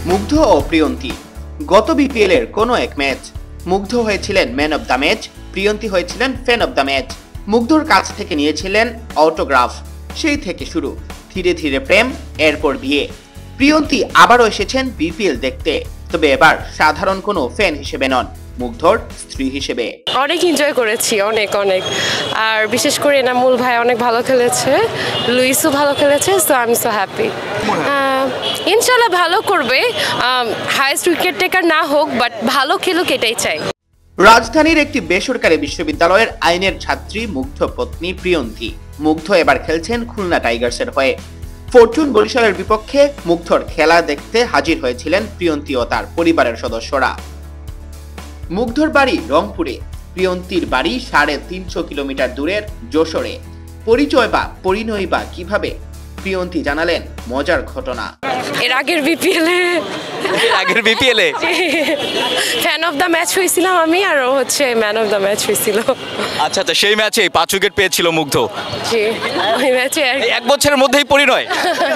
মুগ্ধ ও প্রিয়ন্তী গত বিপিএল এর কোনো এক ম্যাচ মুগ্ধ হয়েছিলেন man of the match, Priyanti হয়েছিলেন ফ্যান অব দ্য ম্যাচ। মুগ্ধর কাছ থেকে নিয়েছিলেন অটোগ্রাফ। সেই থেকে শুরু, ধীরে ধীরে প্রেম, এরপর বিয়ে। প্রিয়ন্তী আবারও এসেছেন বিপিএল দেখতে, তবে এবার সাধারণ কোনো ফ্যান হিসেবে নন, মুগ্ধর স্ত্রী হিসেবে। অনেক এনজয় করেছি, অনেক আর বিশেষ করে এনামুল ভাই অনেক ভালো খেলেছে, লুইসও ভালো খেলেছে, so I am so happy. ইনশাল্লাহ ভালো করবে, হাইয়েস্ট উইকেট টেকার না হোক, বাট ভালো খেলুক এটাই চাই। রাজধানীর একটি বেসরকারি বিশ্ববিদ্যালয়ের আইনের ছাত্রী মুগ্ধ পত্নী প্রিয়ন্তী। মুগ্ধ এবার খেলছেন খুলনা টাইগার্সের হয়ে। ফরচুন বরিশালের বিপক্ষে মুগ্ধর খেলা দেখতে হাজির হয়েছিলেন প্রিয়ন্তী ও তার পরিবারের সদস্যরা। মুগ্ধর বাড়ি রংপুরে, প্রিয়ন্তীর বাড়ি 350 কিলোমিটার দূরের যশোরে। পরিচয় বা পরিণয় বা কিভাবে, প্রিয়ন্তী জানালেন মজার ঘটনা। এর আগের বিপিএলে ফ্যান অফ দ্য ম্যাচ হয়েছিলাম আমি, আর ও হচ্ছে ম্যান অফ দ্য ম্যাচ হয়েছিল। আচ্ছা, সেই ম্যাচে 5 উইকেট পেয়েছিল মুগ্ধ। জি, ওই ম্যাচে এক বছরের মধ্যেই পরিণয়।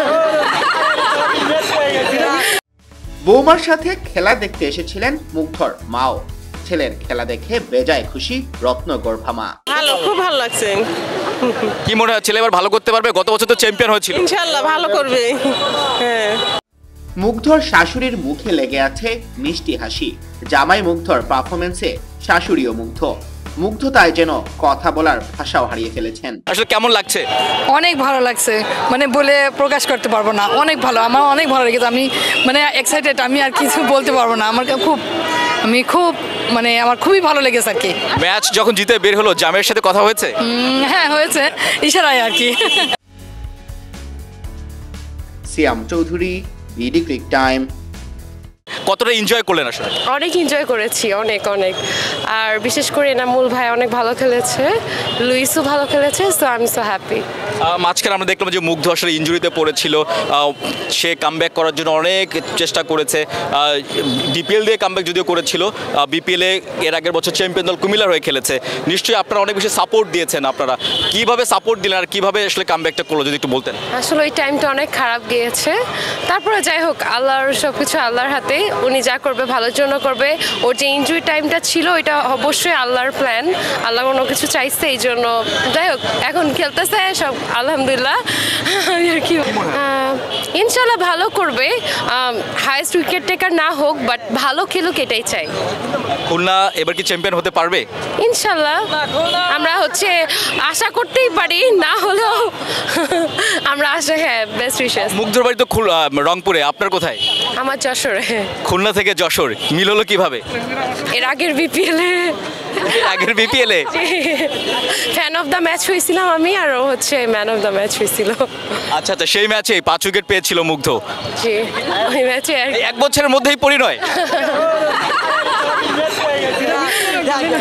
বৌমার সাথে খেলা দেখতে এসেছিলেন মুগ্ধর মাও। ছেলের খেলা দেখে বেজায় খুশি রত্নগর্ভা মা। খুব ভালো লাগছে। কি মনে হয় ছেলে এবার ভালো করতে পারবে? গত বছর তো চ্যাম্পিয়ন হয়েছিল। ইনশাআল্লাহ ভালো করবে। হ্যাঁ। মুগ্ধর শাশুড়ির মুখে লেগে আছে মিষ্টি হাসি। জামাই মুগ্ধর পারফরমেন্সে শাশুড়িও মুগ্ধ। মুগ্ধ তাই যেন কথা বলার ভাষাও হারিয়ে ফেলেছেন। আসলে কেমন লাগছে? অনেক ভালো লাগছে, মানে বলে প্রকাশ করতে পারবো না। অনেক ভালো, আমার অনেক ভালো লেগেছে। আমি মানে এক্সাইটেড, আমি আর কিছু বলতে পারবো না। আমার খুবই ভালো লেগেছে আর কি। ম্যাচ যখন জিতে বের হলো, জামাইয়ের সাথে কথা হয়েছে? হ্যাঁ, হয়েছে, ইশারায় আর কি। Siam Chowdhury, BD Cric Time. কতটা এনজয় করলেন আসলে? অনেক এনজয় করেছি, অনেক আর বিশেষ করে এনামুল ভাই অনেক ভালো খেলেছে, লুইসও ভালো খেলেছে, so I am so happy. মাঝখানে আমরা দেখলাম যে মুগ্ধ আসলে ইনজুরিতে পড়েছিল, সে কামব্যাক করার জন্য অনেক চেষ্টা করেছে। বিপিএল দিয়ে কামব্যাক যদিও করেছিল, বিপিএলে এর আগের বছর চ্যাম্পিয়ন দল কুমিল্লার হয়ে খেলেছে। নিশ্চয়ই আপনারা অনেক বেশি সাপোর্ট দিয়েছেন। আপনারা কিভাবে সাপোর্ট দিলেন আর কিভাবে আসলে কামব্যাকটা করলো, যদি একটু বলতেন। আসলে ওই টাইমটা অনেক খারাপ গিয়েছে, তারপরে যাই হোক, আল্লাহর সবকিছু আল্লাহর হাতে, উনি যা করবে ভালোর জন্য করবে। ওর যে ইনজুরি টাইমটা ছিল, ওইটা অবশ্যই আল্লাহর প্ল্যান, আল্লাহ কোনো কিছু চাইছে, এই জন্য যাই হোক এখন খেলতেছে সব আলহামদুলিল্লাহ। আর কি ইনশাল্লাহ ভালো করবে, হাইয়েস্ট উইকেট টেকার না হোক, বাট ভালো খেলুক এটাই চাই। খুলনা এবার কি চ্যাম্পিয়ন হতে পারবে? ইনশাল্লাহ আমরা আশা করতেই পারি, না হলেও আমরা আশা, হ্যাঁ, বেস্ট উইশেস। মুগ্ধর বাড়ি তো রংপুরে, আপনার কোথায়? আমার যশোরে। খুলনা থেকে যশোর মিল হলো কিভাবে? এর আগের বিপিএলে ফ্যান অফ দ্য ম্যাচ হয়েছিলাম আমি, আর ও হচ্ছে ম্যান অফ দ্য ম্যাচ হয়েছিল। আচ্ছা, সেই ম্যাচে 5 উইকেট পেয়েছিল মুগ্ধ। জি, ওই ম্যাচে এক বছরের মধ্যেই পরিণয়।